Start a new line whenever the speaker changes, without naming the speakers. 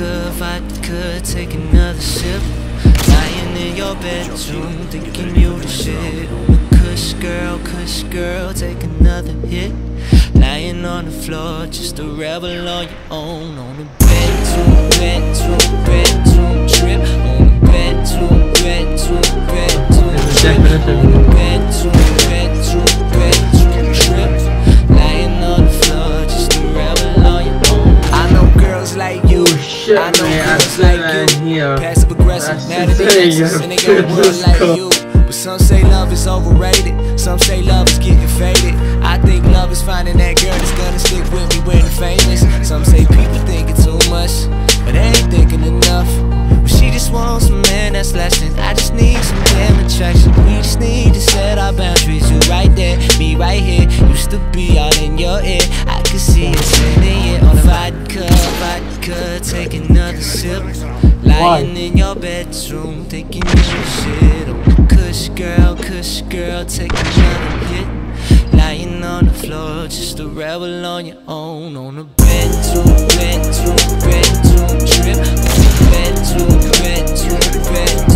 vodka, take another sip. Lying in your bedroom, thinking you the shit. I'm a kush girl, take another hit. Lying on the floor, just a rebel on your own. On the bedroom trip. On the bedroom trip. On the bedroom trip. Lying on the floor, just a rebel on your own. I know girls like you. I know girls like you. Passive aggressive, mad at the exes, and they got a world like you. But some say love is overrated, some say love is getting faded. I think love is finding that girl that's gonna stick with me when I'm famous. Some say people thinking too much, but they ain't thinking enough. But she just wants a man that's lasting. I just need some damn attraction. We just need to set our boundaries. You right there, me right here. Used to be all in your ear. I could see us in it on a vodka, take another sip. Lying in your bedroom, thinking you the shit. On the kush girl, take another hit. Lying on the floor, just a rebel on your own. On the bedroom trip. On the bedroom